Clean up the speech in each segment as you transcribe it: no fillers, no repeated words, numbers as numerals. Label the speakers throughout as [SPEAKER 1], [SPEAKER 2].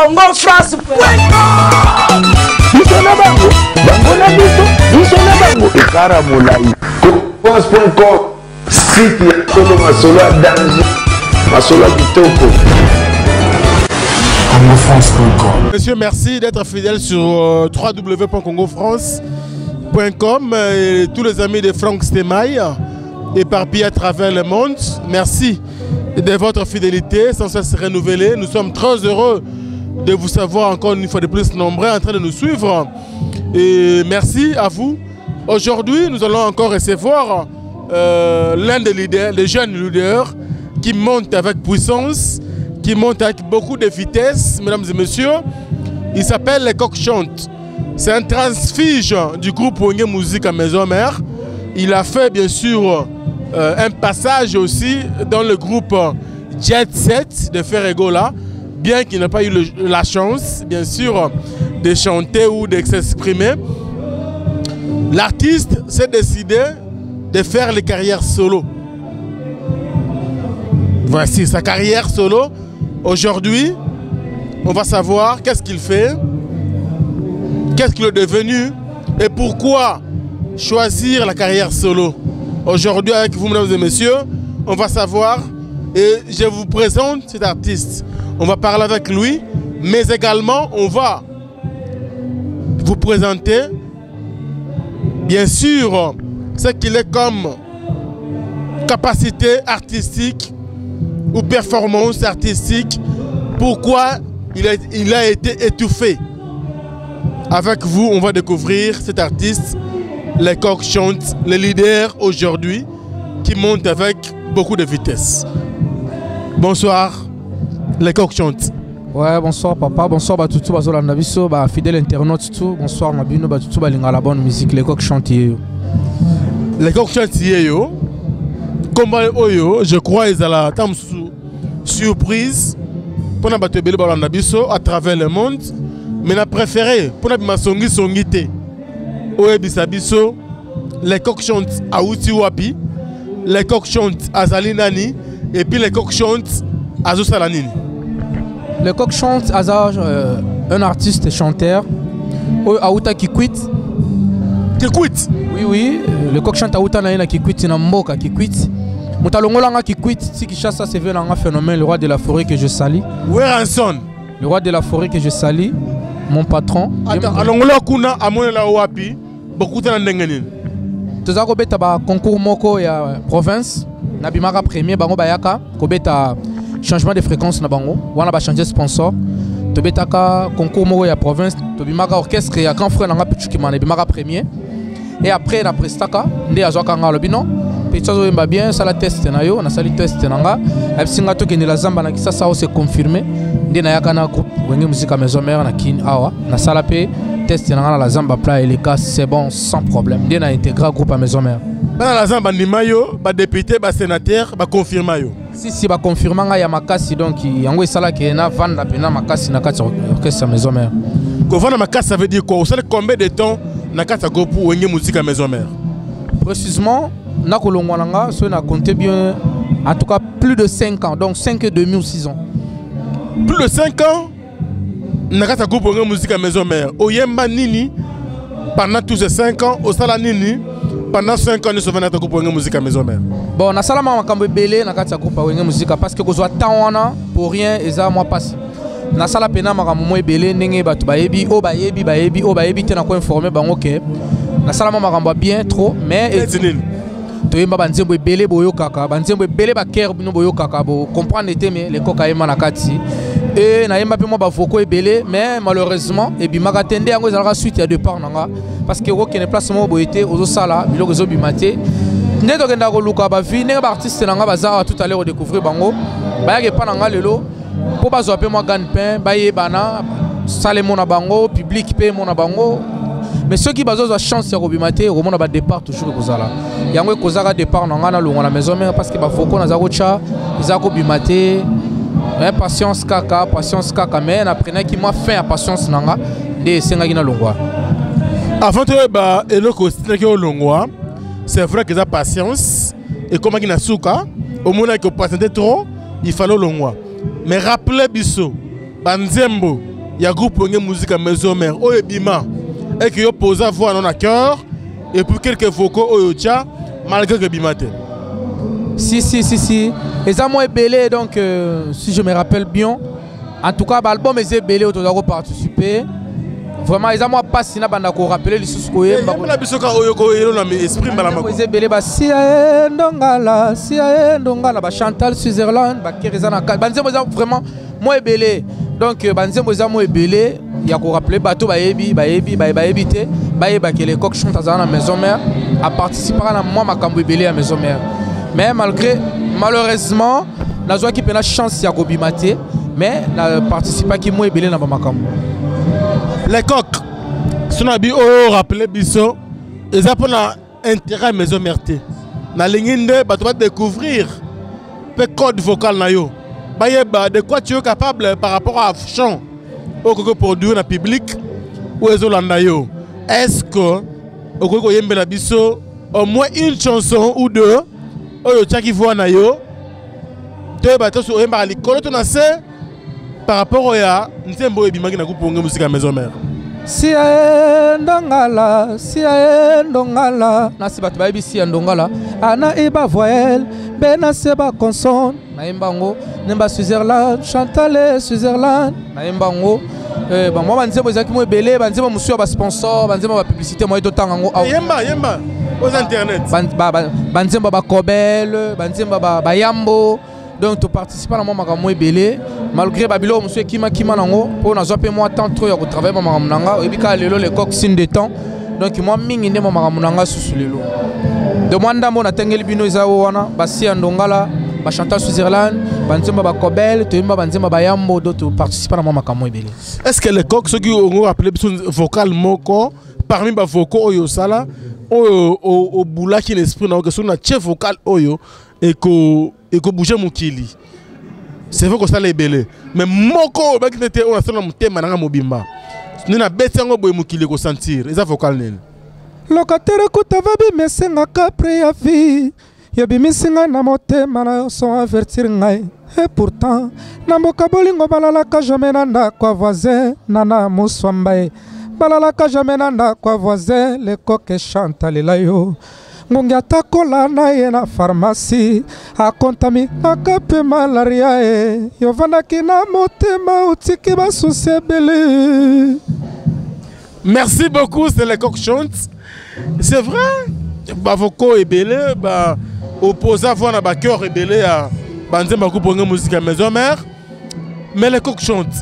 [SPEAKER 1] congofrance.com.
[SPEAKER 2] France.com, site ya Kolo Masolo à danger, Masolo Kitoko.
[SPEAKER 3] CongoFrance.com. Monsieur, merci d'être fidèle sur www.congofrance.com et tous les amis de Franck Stemaille éparpillés à travers le monde. Merci de votre fidélité sans cesse renouvelée. Nous sommes très heureux de vous savoir encore une fois de plus nombreux en train de nous suivre. Et merci à vous. Aujourd'hui, nous allons encore recevoir l'un des leaders, des jeunes leaders qui montent avec puissance, qui montent avec beaucoup de vitesse, mesdames et messieurs. Il s'appelle Les Coqs Chantent. C'est un transfuge du groupe Wenge Musique à Maison Mère. Il a fait bien sûr un passage aussi dans le groupe Jet Set de Ferregola, bien qu'il n'ait pas eu la chance, bien sûr, de chanter ou de s'exprimer. L'artiste s'est décidé de faire les carrières solo. Voici sa carrière solo. Aujourd'hui, on va savoir qu'est-ce qu'il fait, qu'est-ce qu'il est devenu et pourquoi choisir la carrière solo. Aujourd'hui, avec vous, mesdames et messieurs, on va savoir et je vous présente cet artiste. On va parler avec lui, mais également, on va vous présenter bien sûr ce qu'il est comme capacité artistique ou performance artistique, pourquoi il a été étouffé. Avec vous, on va découvrir cet artiste, Les Coqs Chantent, le leader aujourd'hui, qui monte avec beaucoup de vitesse. Bonsoir, Les Coqs Chantent.
[SPEAKER 4] Ouais, bonsoir papa, bonsoir Batutu, Bazolanda Biso, fidèle internaute tout, bonsoir Mabino, Batutu, la bonne musique, Les Coqs Chantent.
[SPEAKER 3] Les Coqs Chantent, comme Oyo, je crois qu'ils ont la surprise pour nous battre Bazolanda Biso à travers le monde, mais on a préféré pour nous masongi songité. Oye Bisabiso, Les Coqs Chantent à Utiwapi, Les Coqs Chantent à Zalinani, et puis Les Coqs Chantent à Zosalanini.
[SPEAKER 4] Les Coqs Chantent, un artiste et chanteur. Aouta qui quitte.
[SPEAKER 3] Qui quitte?
[SPEAKER 4] Oui, oui. Les Coqs Chantent Aouta Naina qui quitte, Namboka qui quitte. Moutalongolanga qui quitte. Si Kishasa c'est un phénomène, le roi de la forêt que je salis.
[SPEAKER 3] Weranson.
[SPEAKER 4] Le roi de la forêt que je salis. Mon patron.
[SPEAKER 3] Attends, Alongola Kuna, Amonela Wapi, beaucoup de Nengenin.
[SPEAKER 4] Tout ça, Kobeta concours Moko et province. Nabimara premier, Bango Bayaka. Kobeta. Changement de fréquence na bango wana ba changer sponsor to betaka concours mo ya province to bimaka orchestre ya grand frère nga pichuki mané bimaka premier et après na prestaka ndé azwaka nga lobino petso yemba bien ça la test na yo na sali test nanga absinga to kende la zamba na kisasa o se confirmer ndé na yaka na groupe Wenge Musique à Maison Mère na kin awa na sala pe test na la zamba plat et les cas c'est bon sans problème ndé na intégrer groupe à Maison Mère
[SPEAKER 3] bana la zamba ndima yo ba député ba sénateur ba confirmer yo.
[SPEAKER 4] Si ba confirmant nga ya makasi donc yango esala ke na vanda pena makasi na kati orchestre Maison Mère.
[SPEAKER 3] Ko vanda makasi ça veut dire quoi? Vous savez combien de temps na kati groupe Wenge Musique à Maison Mère?
[SPEAKER 4] Précisément na kolongwana nga so na compter bien en tout cas plus de 5 ans donc 5 et demi ou 6 ans.
[SPEAKER 3] Plus de 5 ans na kati groupe Wenge Musique à Maison Mère. Oyemba nini pendant tous ces 5 ans au sala nini? Pendant 5 ans, nous sommes venus à groupe Wenge Musique à Maison Mère.
[SPEAKER 4] Bon, na salama makambo belé na kati groupe Wenge Musique parce que kozwa tawana pour rien eza moi passe. Na sala pena makambo mo belé ndenge batu bayebi o bayebi te na ko informer bango ke. Na salama makambo bien trop mais to yemba banzembo belé boyo kaka, banzembo belé ba cœur bino boyo kaka bo comprendre te mais les kokaima na kati. Et na yemba pe mo ba voko belé mais malheureusement et bi makatende yango ezalaka suite ya départ nanga parce que ko kene place mo boyete ozo sala biloko zo bimate ndé to kenda ko luka ba vi ndé ba artiste nanga bazara tout à l'heure découvrir bango ba yake pa nanga lelo po bazwa pe mo gagne-pain ba yebana sale mo na bango public pe mo na bango mais ceux qui bazozwa chance ya ko bimate ko mona ba départ toujours ko zala yango ko zaka départ nanga na longa na Maison Mère parce que ba voko na zako cha izako bimate. Patience kaka mais après qui m'a fait patience nanga de senga na longwa.
[SPEAKER 3] Avant de ba eloko stinaki au longwa, c'est vrai que ça patience et comme qui na souka, au moment que patienter trop, il fallait longwa. Mais rappelez biso, banzembo, il y a groupe de musique à maison mère oh bima et que yo pose voix non à cœur et pour quelques vocaux oh tcha malgré que bimate.
[SPEAKER 4] Si et ça moi belé donc si je me rappelle bien en tout cas l'album est belé autour de participer vraiment ils ont moi pas si na banda ko rappeler les sous ko yemba
[SPEAKER 3] la bisoka oyo ko yelo na esprit mbala mako
[SPEAKER 4] ils belé ba si ndongala ba Chantal Sutherland ba Kerizana banzembo vraiment moi belé donc banzembo za moi belé ya ko rappeler bato ba yebi te ba yeba que les coqs chantent dans la maison mère à participer à moi makambo belé à maison mère mais malheureusement na zo ki pena chance ya ko bimate mais na participer qui moi belé na ba makambo.
[SPEAKER 3] Les coqs, si on a bien rappelé biso, ils ont intérêt à maison mère. Na linginde, tu vas découvrir le code vocal na yo. De quoi tu es capable par rapport à chant au que produit dans le public ou les Hollandais. Est-ce que au que yembe la biso au moins une chanson ou deux au tcha qui voit na yo te bato so yemba likolo to na se par rapport à Ntembo et Bimaki na groupe de musique à maison mère.
[SPEAKER 4] Si ndongala nasi bato bayebi si ndongala ana eba voyelle bena seba consonne na imbango nemba Sutherland Chantal Sutherland na imbango ba moi banzembo ezaki mo ebele banzembo musu ba sponsor banzembo ba publicité mo etotanga ngo
[SPEAKER 3] yemba aux internet
[SPEAKER 4] banzembo ba Kobel banzembo ba Yambo. Donc tu participes à mon makamoi belé malgré babilo monsieur kima nango pour na zope moi tant trop ya ko travailler mon makamnanga et puis quand les coqs signe de temps donc moi mingi ne mon makamnanga sous lelo demande mo na tengeli bino ezao wana basi ndongala ba Chantal Sutherland banzemba ba Kobel to imba banzemba ba Yambo d'autres participent à mon makamoi belé.
[SPEAKER 3] Est-ce que les coqs ceux qui ont appelé vocal moko parmi ba vocaux oyo sala au boula qui l'esprit na que son na chef vocal oyo et que bouger mon kili c'est vrai que ça les belé mais moko ba qui était on a son mutema na mobimba ni na betango boy mon kili ko sentir et ça vocal nene
[SPEAKER 4] locataire kutava bi mesenga kapre ya vie ya bi mesenga na motema na son avertir ngai et pourtant na mboka bolingo balala ka jamais nanda kwa voisin nana muswambaye balala ka jamais nanda kwa voisin les coqs chantent lelayo ngongi atakola na ye na pharmacie akontami akape malaria e yovandaki na motema utiki basusi ebele.
[SPEAKER 3] Merci beaucoup, c'est les coqs chantent. C'est vrai, bavoko ebele ba opposé à voir na ba cœur ebele à banzemba ko ponga musique à maison mère. Mais les coqs chantent.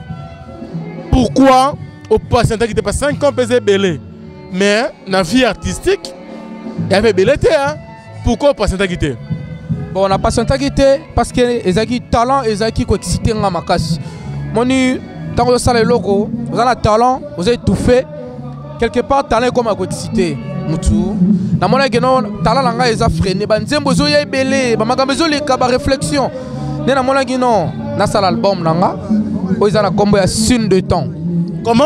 [SPEAKER 3] Pourquoi au patient qui était pas 5 ans pesé ebele mais na vie artistique il y avait belleté, hein? Pourquoi pas Saint-Aguité?
[SPEAKER 4] Bon, on n'a pas Saint-Aguité parce que les acquis talent, les acquis qui excitent en macasse. Moni, tant que ça les locaux, vous avez le talent, vous avez tout fait. Quelque part, talent comme à excité. Moutou. Na mona geno talent langa ils a freiné. Banzembo zo yé belé. Bamagambezo les kaba réflexion. Ne na mona geno na sal album langa. Ils ont la combo à signe de temps.
[SPEAKER 3] Comment?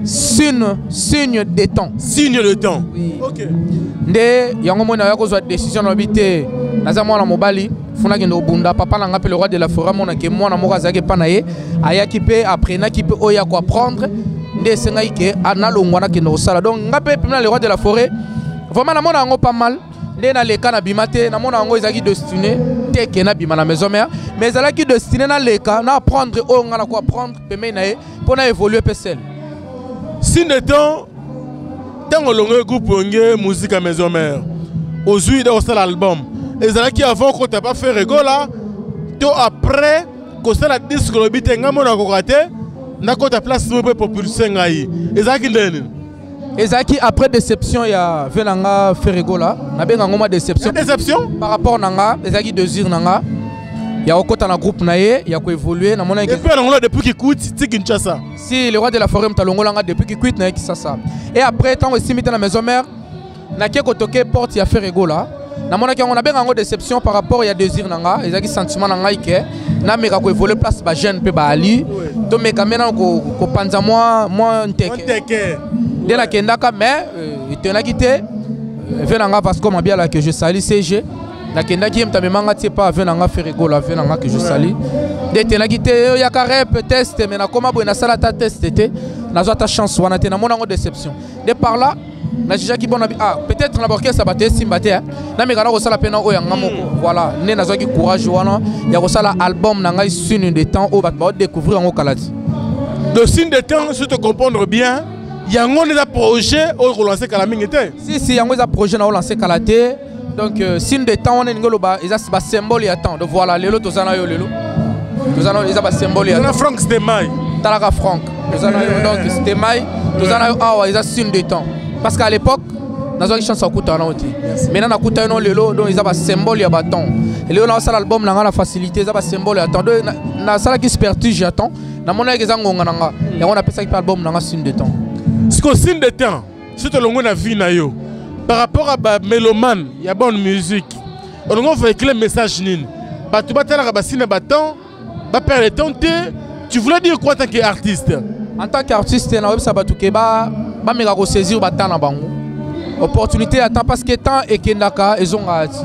[SPEAKER 4] Signe de temps.
[SPEAKER 3] Signe de temps.
[SPEAKER 4] Oui.
[SPEAKER 3] Ok.
[SPEAKER 4] Nde yango mona ya kozwa décision na bité naza mwana mobali funa kende obunda papa nanga pe le roi de la forêt mona ke mwana moko azaki pa na ye ayaki pe après na ki pe oya ko apprendre nde senga ike ana longwa na kende osala donc ngape pe na le roi de la forêt vraiment na mona ngo pas mal nde na leka na bimate na mona ngo ezaki destiné teke na bima na maison mère mais ezalaki destiné na leka na apprendre o ngana ko apprendre pe me na ye pour na évoluer pe seul
[SPEAKER 3] signe de temps. Tant que l'on groupe musique à maison mère, aujourd'hui dans l'album, et c'est là qui avant qu'on t'a pas fait rigoler, tout après qu'on s'est la disque le bit n'a pas raté, n'a pas ta place pour propulser ngaï. Et ça qui donne.
[SPEAKER 4] Et ça qui après déception il y a venanga fait rigoler, n'a bien ngoma déception.
[SPEAKER 3] Déception
[SPEAKER 4] par rapport nanga, et ça qui désire nanga. Il y a encore un groupe naïe, il y a quoi évoluer.
[SPEAKER 3] Et puis depuis qu'il coûte, c'est Kinshasa.
[SPEAKER 4] Si le roi de la forêt m'talongolanga depuis qu'il quitte naïe Kinshasa. Et après tant que si dans la maison mère, n'a qu'à côté porte il y a fait rigola. Na mona on a bien une déception par rapport il y a désir nanga, il y a qui sentiment nanga ike. Na meka ko évoluer place ba jeune pe ba ali. Donc meka maintenant ko panza moi nteke. Dès la kendaka mais il te na quitté. Venanga Vasco mabia là que je salue CG. La kenda qui m'ta memanga tie pas venanga faire rigola venanga que je salue. detenaki te yaka rep test mais nakoma boye nasala ta test te nazwa ta chance wana te namona ngo déception de par là na jijaki bona peut-être na orchestre baté simba te na mekana ko sala pena oyo ngamoko voilà ne nazwa ki courage wana ya ko sala album na ngai Signe de temps o ba découvrir ngo kalati
[SPEAKER 3] de Signe de temps si te comprendre bien yango les projet o relancer kala mingi te
[SPEAKER 4] si yango les projet na relancer kala te donc Signe de temps on est ngolo ba eza ba symbole ya temps de voilà lelo tozana yo lelo tozana eza ba symbole ya
[SPEAKER 3] Frank Stemai
[SPEAKER 4] talaka Frank tozana yo donc Stemai tozana yo awa eza Signe de temps parce qu'à l'époque nazwa ki chance akuta na oti maintenant nakuta no lelo donc eza ba symbole ya ba temps lelo na sala album na nga na facilité eza ba symbole ya temps na sala ki spertige ya temps na mona eza ngonga na nga yango na pesa ki album na nga Signe de temps
[SPEAKER 3] ce que Signe de temps si to longo na vie na yo par rapport à ba mélomane ya bonne musique on va véhiculer message nini ba tu batala ba Signe ba temps ba perdre temps te tu voulais dire quoi en tant qu'artiste
[SPEAKER 4] en tant qu'artiste na websa batuke ba meka ko saisir ba temps na bango opportunité à temps parce que temps et kendaka ezonga ati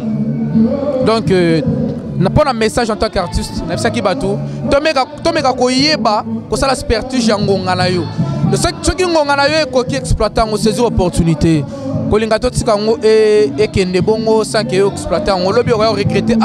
[SPEAKER 4] donc na pona message en tant qu'artiste na bisa ki batu to meka ko yeba ko sala spertige ya ngonga na yo de soki ngonga na yo ko ki exploiter ngo saisir opportunité ko linga to tika ngo e kende bongo sans que yo exploiter ngo lobi o regretter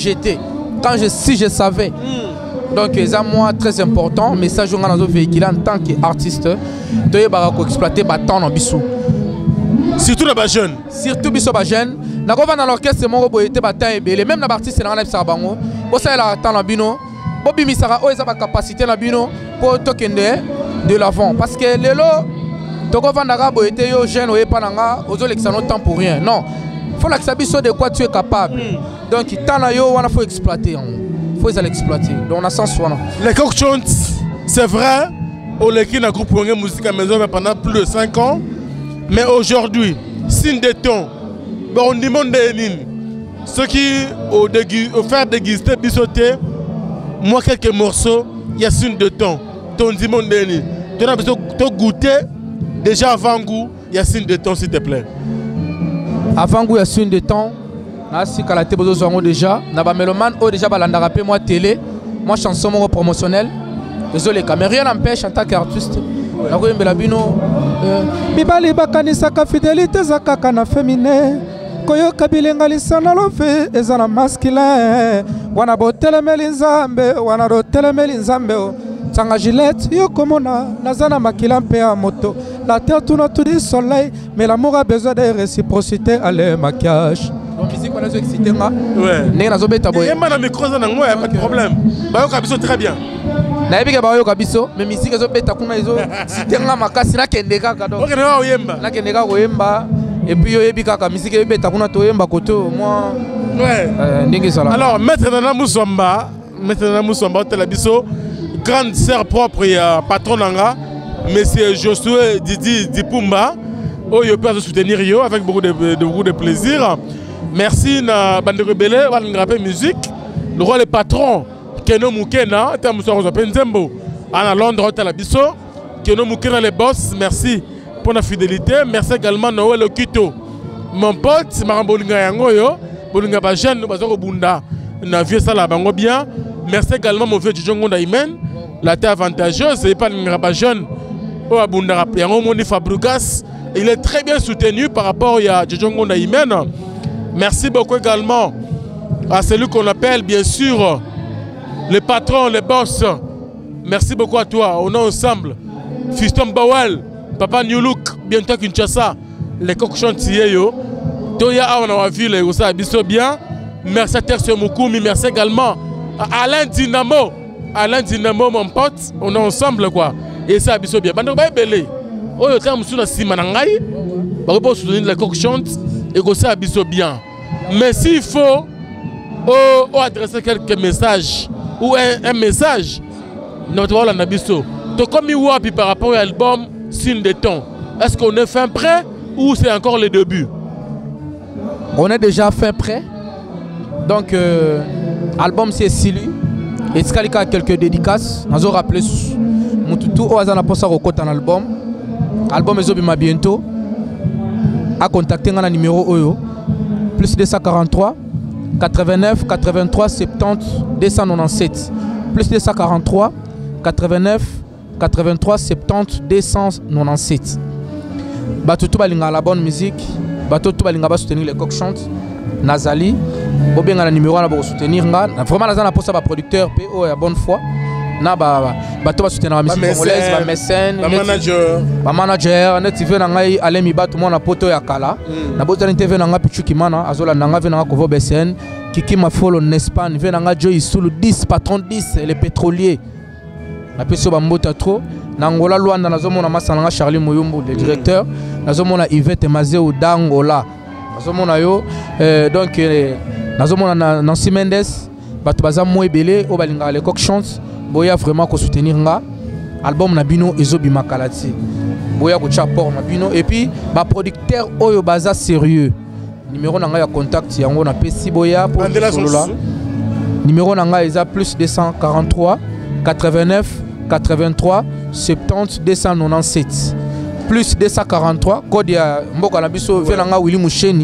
[SPEAKER 4] si je savais donc c'est moi très important message on a véhiculé en tant qu'artiste to yeba ko exploiter ba temps na biso
[SPEAKER 3] surtout les jeunes
[SPEAKER 4] surtout biso ba jeunes na ko va dans l'orchestre mon boye te ba temps ebele même na artiste na na bango ko ça la temps na bino bo bimisaka o eza ba capacité na bino pour tokende de l'avant parce que lelo to ko va ndaka boye te yo jeune o epa nanga ozo l'exa no temps pour rien non faut l'accès biso de quoi tu es capable donc temps na yo wana faut exploiter faut l'exploiter donc on a sens wana
[SPEAKER 3] les coq chante c'est vrai au l'équipe na groupe Wenge musique à maison pendant plus de 5 ans mais aujourd'hui Signe de temps on demande ceux qui ont fait déguster bisoté moi quelques morceaux il y a Signe de temps ton demande tu as besoin de goûter déjà avant goût il y a Signe de temps s'il te plaît
[SPEAKER 4] avant goût il y a Signe de temps si kalaté bozo zongo déjà na ba mélomane o déjà balanda rapé moi télé moi chanson mo promotionnelle désolé mais rien n'empêche en tant qu'artiste na ko yembela bino
[SPEAKER 1] mibali bakanisaka fidélité za kaka na féminin koyoka bilenga lisana lofe eza na masculin wana botelemeli nzambe wana rotelemeli nzambe o Tanga Gillette, yo komona, nazana makila mpe ya moto. La terre tourne autour du soleil, mais l'amour a besoin de réciprocité, allez maquillage.
[SPEAKER 4] Donc musique on a excité nga.
[SPEAKER 3] Ouais.
[SPEAKER 4] N'est na zobe taboy.
[SPEAKER 3] Et moi micro ça n'ango pas de problème. Bayo kabiso très bien.
[SPEAKER 4] Na ebi ke bayo kabiso, mais musique zo beta kuna izo cité nga makasi na kendeka ka donc.
[SPEAKER 3] OK na oyemba.
[SPEAKER 4] Na kendeka ko yemba et puis yo ebi kaka musique beta kuna to yemba koto moi.
[SPEAKER 3] Ouais.
[SPEAKER 4] Ndingi sala.
[SPEAKER 3] Alors maître Nana Musomba Telabiso grande sœur propre et patron nanga monsieur Josué Didi Dipumba oh yo peut soutenir yo avec beaucoup de plaisir. Merci na bande rebelle wan grappe musique le roi le patron Keno Mukena terme so zo Penzembo à Londres Telabiso Keno Mukena les boss merci pour la fidélité merci également Noël Okito mon pote Marambolinga yango yo bolinga ba jeune bazo bunda na vieux sala bango bien. Merci également mon vieux Djongo Ndaimen. La terre avantageuse, et pas un jeune. Il est très bien soutenu par rapport à Djongo Ndaimen. Merci beaucoup également à celui qu'on appelle bien sûr le patron, le boss. Merci beaucoup à toi. On est ensemble. Fiston Bawel, Papa New Look, bientôt Kinshasa. Les coqs chantiers. Toya a vu les Osa Bisso bien. Merci à Terre Moukoumi. Merci également Alain Dynamo, mon pote, on est ensemble quoi. Et ça, Bisso bien. Bando ba belé. Oh, yo terme sous la simanangai. Ba ko soutenir les coq chante et que ça Bisso bien. Mais s'il faut adresser quelques messages ou un message, notre voilà na Bisso. To comme il par rapport à l'album Signe de temps. Est-ce qu'on est fin prêt ou c'est encore le début?
[SPEAKER 4] On est déjà fin prêt. Donc album c'est Silu et Skalika a quelques dédicaces. Nous avons rappelé Moututu Oazana Posa Rokot en album. Album est obima bientôt. A contacter un numéro Oyo plus 243 89 83 70 297. plus 243 89 83 70 297. Batutu balinga la bonne musique, batutu balinga ba soutenir les coqs chantent. Nazali, obenga na numéro na ba soutenir nga. Vraiment nazana pour ça ba producteur PO ya bonne foi. Na bato ba soutenir la musique congolaise, ba mécène, ba manager, net TV na ngai alemi bato mona poto ya kala. Na botani TV na nga Pichu Kimana, azola na nga ve na nga Kovo BSN, Kiki Mafolo Nespan, ve na nga Joy Sulu 10 patron 10 les pétroliers. Na peso ba mbota trop. Na Angola Luanda nazomona Masananga Charlie Muyumbu le directeur, nazomona Yvette Mazeu d'Angola. Nazomona yo donc nazomona Nancy Mendes, bato baza mo ebele o balinga les coq chante. Boya vraiment ko soutenir nga album na bino ezobi makalati boya ko chapor na bino et puis ba producteur oyo baza sérieux numéro na nga ya contact yango na pesi boya pour solola numéro na nga eza plus 243 89 83 70 297 plus 243 code ya mboka na biso vena nga Willy Musheni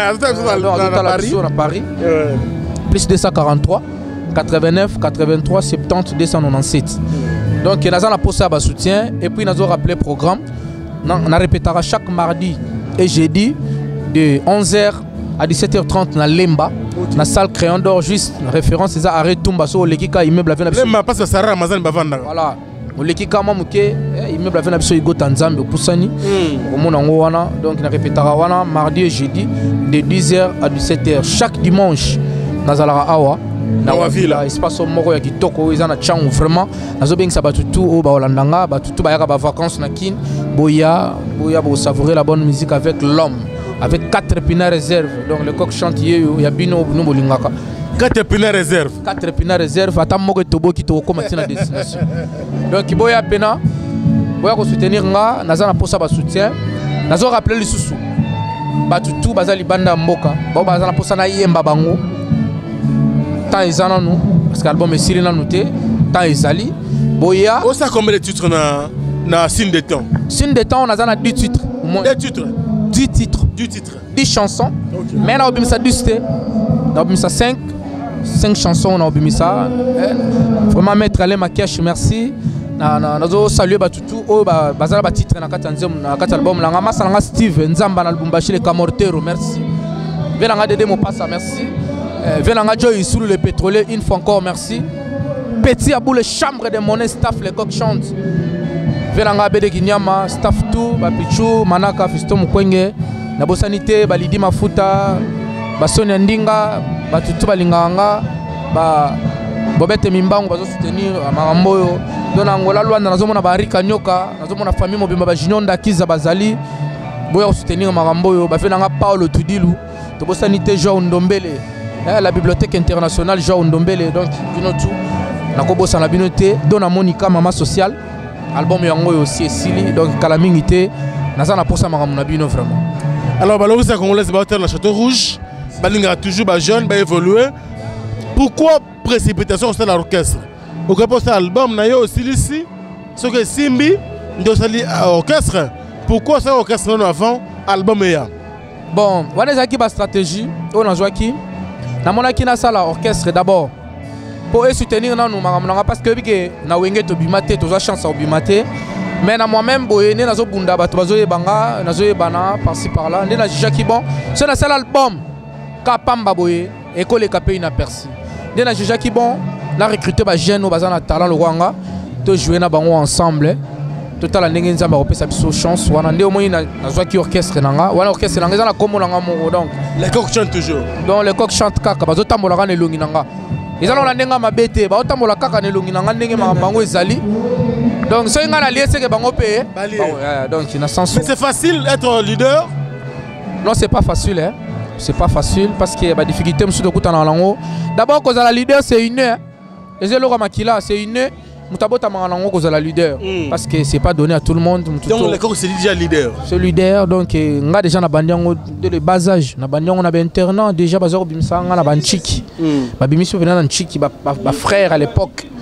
[SPEAKER 4] na Paris plus 243 89 83 70 297. Donc nous avons posé à soutien et puis nous avons rappelé le programme. On répétera chaque mardi et jeudi de 11h à 17h30 dans Lemba, dans la salle Crayon d'Or, juste référence c'est ça arrêt Tumba so l'équipe immeuble avec
[SPEAKER 3] Lemba parce que ça Ramazan bavanda.
[SPEAKER 4] Voilà. L'équipe mamuke immeuble avec biso Igo Tanzambe Pusani. Donc on répétera wana mardi et jeudi de 10h à 17h chaque dimanche dans Awa. Na wavila espace moko ya kitoko eza na changu vraiment nazobengisa batutu o ba Holandanga batutu ba yaka ba vacances na kin boya bo savourer la bonne musique avec l'homme avec 4 épinards réserve donc le coq chante yeyo ya bino no bolingaka
[SPEAKER 3] 4 épinards réserve
[SPEAKER 4] 4 épinards réserve ata moko toboki to koma tina destination donc boya pena boya ko soutenir nga nazana posa ba soutien nazo rappeler lisusu batutu bazali banda mboka ba bazana posa na yemba bango. Tant ils en ont parce que l'album est silé dans nous tant ils allient boya
[SPEAKER 3] on sait combien de titres na signe de temps
[SPEAKER 4] on a 10 titres au moins 10 titres 10 chansons okay. Mais on a obmis ça 10 on a obmis ça 5 chansons on a obmis ça vraiment maître Alain Makiash merci na saluer batutu o bazala ba titre na katanzem na album la ngama sanga Steve Nzamba na Lubumbashi le Camortero merci venanga Dede Mopassa merci Venanga Joy sous le pétrolier, une fois encore merci. Petit Abou le chambre de monnaie staff les coqs chantent. Venanga Bede Kinyama, staff tout, Bapichu, Manaka, Fisto Mukwenge, Nabosanité, Balidi Mafuta, Basoni Ndinga, Batutu Balinganga, Bobette Mimbango, Bazo soutenir Maramboyo. Don Angola Luanda, Nazomona Barika Nyoka, Nazomona famille Mobimba Bajinonda, Kiza Bazali, Boya soutenir Maramboyo, Bafenanga Paolo Tudilu, Tobosanité Joao Ndombele. La bibliothèque internationale Jean Ndombele donc tout na kobosa na binoté dona Monica mama social album yango aussi esili donc kalamingité nazana pour ça makamuna bino vraiment.
[SPEAKER 3] Alors balobisa congolaise ba hotel na Château Rouge balinga toujours ba jeune ba évoluer. Pourquoi précipitation sur l'orchestre? Au cas pour ça album na yo aussi ici ce que Simbi ndo sali orchestre. Pourquoi ça orchestre non avant album ya?
[SPEAKER 4] Bon, wana zaki ba stratégie on a joué qui na mona kina sala orchestre d'abord pour soutenir nous parce que na wenge to bimate to za chance au bimate mais na moi-même boyene nazo bunda bato bazoye banga nazoye bana par-ci par-là ndena jaki bon c'est na sala album kapamba boye école kapé inaperçu ndena jaki bon la recruter ba jeune au bazana talent le Rwanda to jouer na bango ensemble total la ndenge nzamba opesa biso chance wana nde omoyi na zwaki orchestre nanga wana orchestre nanga na komo nanga moko donc
[SPEAKER 3] les coqs chantent toujours
[SPEAKER 4] donc les coqs chantent kaka bazotambola kana elongi nanga ezalo na ndenga mabete bazotambola kaka na elongi nanga ndenge makambango ezali donc so nga na liese ke bango pe donc na sens
[SPEAKER 3] mais c'est facile être leader
[SPEAKER 4] non c'est pas facile hein c'est pas facile parce que ba difficulté musu de kutana lango d'abord cause la leader c'est une ezelo ka makila c'est une Mutabota Maranango cause la leader parce que c'est pas donné à tout le monde.
[SPEAKER 3] Donc les coqs c'est déjà leader.
[SPEAKER 4] C'est leader donc nga déjà na bandiango de le bas âge na bandiango na internat déjà bazoro bimsa nga na banchiki. Ba bimiso venant na chiki ba frère à l'époque.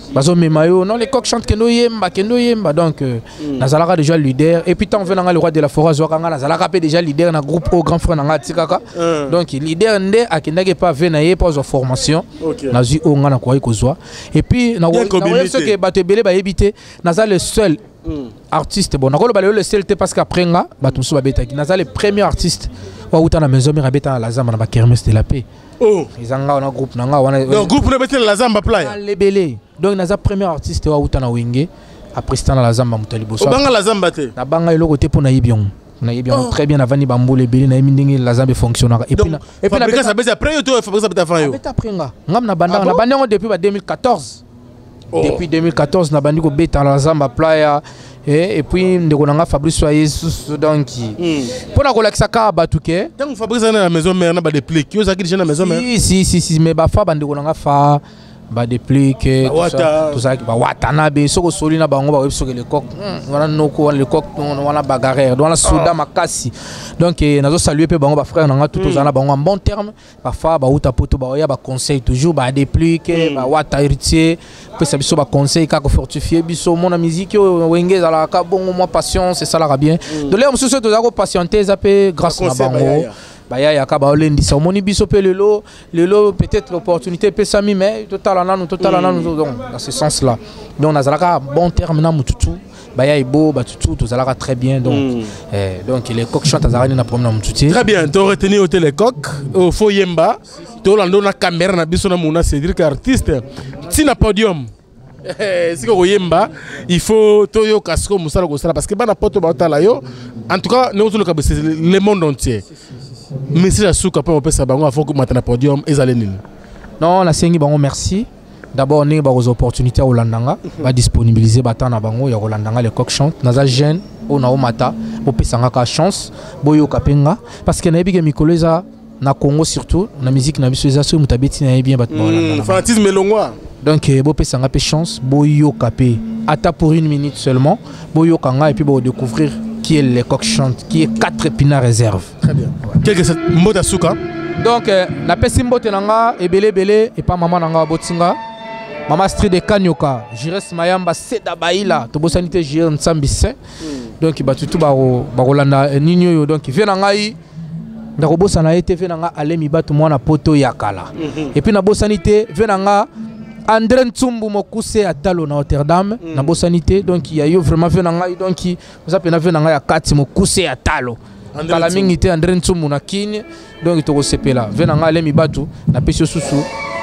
[SPEAKER 4] Bazo Memayo, non, les coqs chantent Kendo Yemba. Donc, Nazalaka déjà leader. Et puis, tant que le roi de la forêt, Nazalaka déjà leader dans le groupe au grand frère Nanga Tikaka. Donc, leader Nde, à Kendage pas Venaye pour sa formation. Nazi Ongana Kwaï Kozwa. Et puis, ce que Batebele va éviter, Nazal le seul artiste. Bon, le seul parce qu'après, Batumsu Babetaki. Nazal le premier artiste. Ou dans la maison, mais Rabeta la Zamba na kermesse de la paix.
[SPEAKER 3] Oh,
[SPEAKER 4] ils ont un groupe nanga.
[SPEAKER 3] Le groupe ne mettait la Zamba playa.
[SPEAKER 4] Les belés. Donc, Naza premier artiste ou dans la Wenge. Après, c'est dans la Zamba Mutalibo.
[SPEAKER 3] Banga la Zamba te.
[SPEAKER 4] Na Banga est le côté pour Naïbion. Naïbion très bien avant ni bambou les belés. Naïbindingi la Zamba fonctionne. Et puis,
[SPEAKER 3] fabriquer ça baisse après ou tu fabriquer ça après yo.
[SPEAKER 4] Après nga. Ngam na banda. Na banda depuis 2014. Depuis 2014, na bandi ko beta la Zamba playa. Et puis, nous avons Fabrice Soyez donc pour la relaxer à Batouké.
[SPEAKER 3] Donc Fabrice est dans la maison mère, n'a des pliques. Vous avez déjà dans la maison mère.
[SPEAKER 4] Si, mais bah Fab, nous avons fait des pliques, tout ça, bah Watanabe, ce que Solina bango bah sur les coques, voilà nos coques, les coques, voilà bagarre, voilà Souda Makasi. Donc nous avons salué peu bango bah frère, nous avons tout aux bango en bon terme. Parfois bah outa poto bah ya bah conseil toujours bah des pliques, bah Wata héritier. Puis ça biso ba conseil kako fortifier biso mon musique wenge za la ka bon moi patience c'est ça la bien de là monsieur to za ko patienter ça peut grâce na bango ba ya ka ba olendi ça moni biso pe lelo peut-être l'opportunité peut sami mais total nanu donc dans ce sens là donc na za ka bon terme na mututu ba ya ibo ba tutu to za la très bien donc les coqs chantent za na problème na mututu
[SPEAKER 3] très bien tu retenu au les coqs au fo yemba to lando na caméra na biso na muna Cédric artiste tina podium si ko yemba il faut toyo kasko musala ko sala parce que bana poto ba tala yo en tout cas nous le monde entier mais c'est la souka pour pesa bango faut que matana podium ezaleni
[SPEAKER 4] non la sengi bango merci d'abord né ba aux opportunités au landanga ba disponibiliser batana bango ya landanga les coqs chantent naza jeune on a au mata bo pesanga ka chance boyo kapenga parce que na ebige mikoleza na Congo surtout na musique na biso ezaso mutabeti na bien bat
[SPEAKER 3] fanatisme longwa
[SPEAKER 4] donc bope sanga pe chance boyo kapé ata pour 1 minute seulement boyo kanga et puis bo découvrir qui est les coqs chantent qui est 4 épinards réserve
[SPEAKER 3] très bien quelque chose mbota suka
[SPEAKER 4] donc na pesi mbote nanga ebele et pas maman nanga botinga mama Street de Kanyoka Jires Mayamba Seda Baila to bosanité Jires Nsambi Saint donc batutu ba rolanda ninyo yo donc vient ngai na robosa na été nanga alemi batu mwana poto yakala et puis na bosanité venanga André Ntsumbu Mokuse atalo na Rotterdam na bosanité donc il y a eu vraiment venanga donc vous appelez venanga ya kati Mokuse atalo kala mingité André Ntsumbu na kine donc to sepela venanga alemi batu na pesio susu.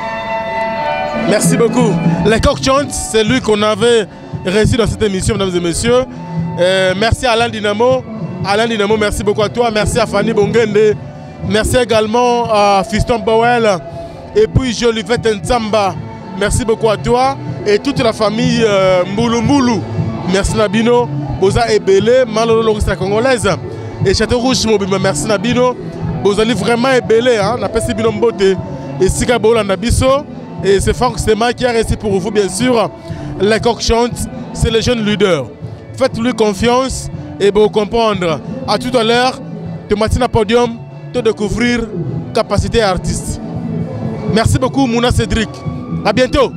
[SPEAKER 3] Merci beaucoup. Les coqs chantent, c'est lui qu'on avait réussi dans cette émission, mesdames et messieurs. Merci à Alain Dynamo. Alain Dynamo, merci beaucoup à toi. Merci à Fanny Bongende. Merci également à Fiston Bowell. Et puis Jolivette Ntsamba. Merci beaucoup à toi. Et toute la famille Mboulou Mboulou. Merci Nabino. Boza Ebele, Malolo l'orchestre congolaise. Et Château Rouge Mobile. Merci Nabino. Boza allez vraiment Ebele. La peste Bino Mbote. Et Sika Bola Nabiso. Et c'est Franck Stema qui a réussi pour vous, bien sûr. Les coqs chantent, c'est le jeune leader. Faites-lui confiance et vous comprendre. À tout à l'heure, de matin à podium, de découvrir capacité artiste. Merci beaucoup, Mouna Cédric. À bientôt.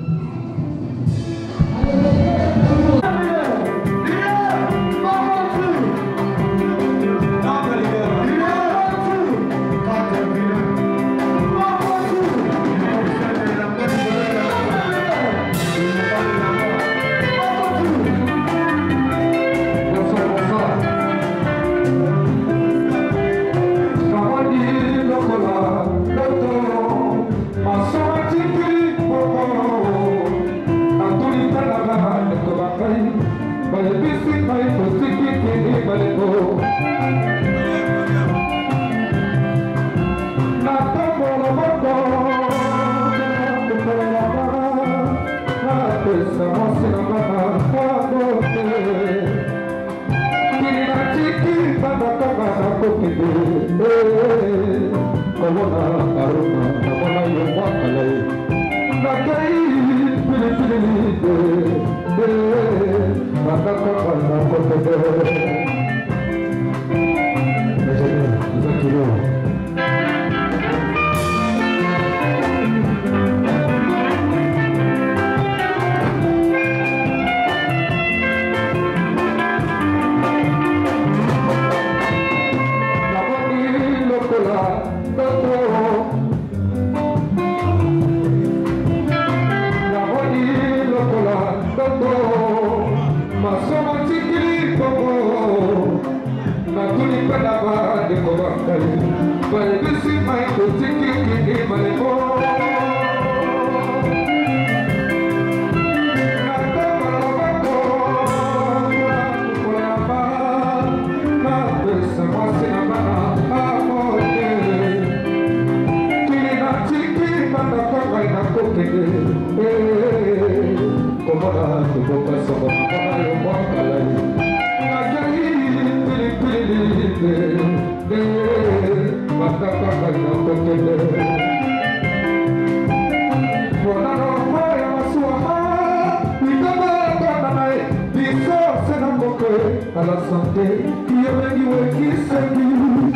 [SPEAKER 1] À la santé, qui est venu et qui s'est vu.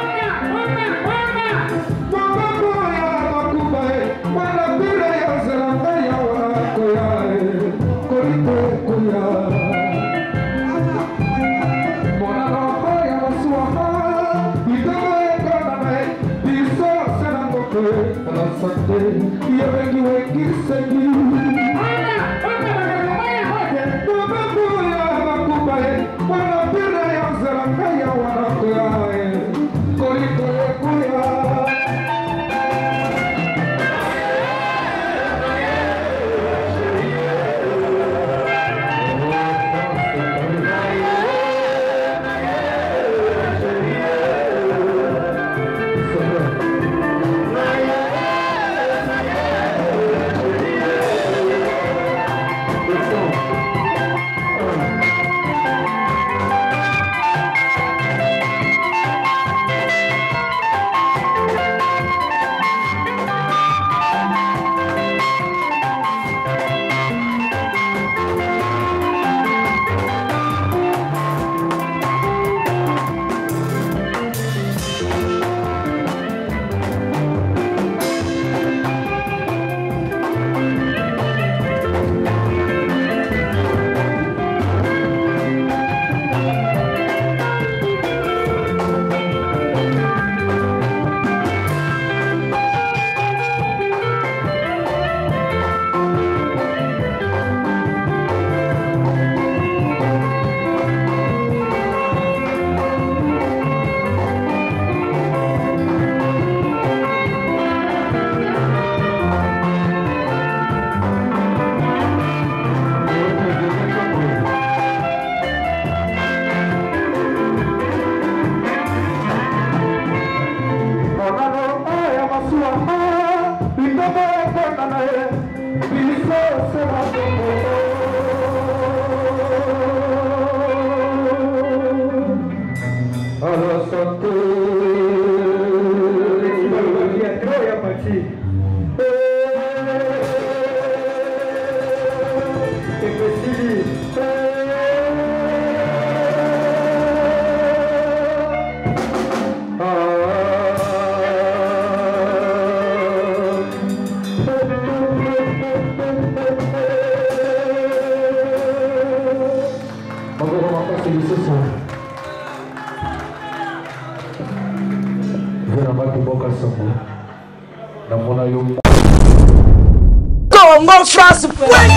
[SPEAKER 5] Congo France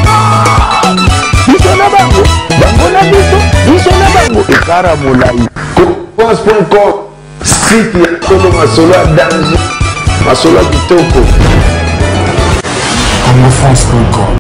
[SPEAKER 2] France.com site ya Tolo Masolo ya danger Masolo ya kitoko. Congo France.com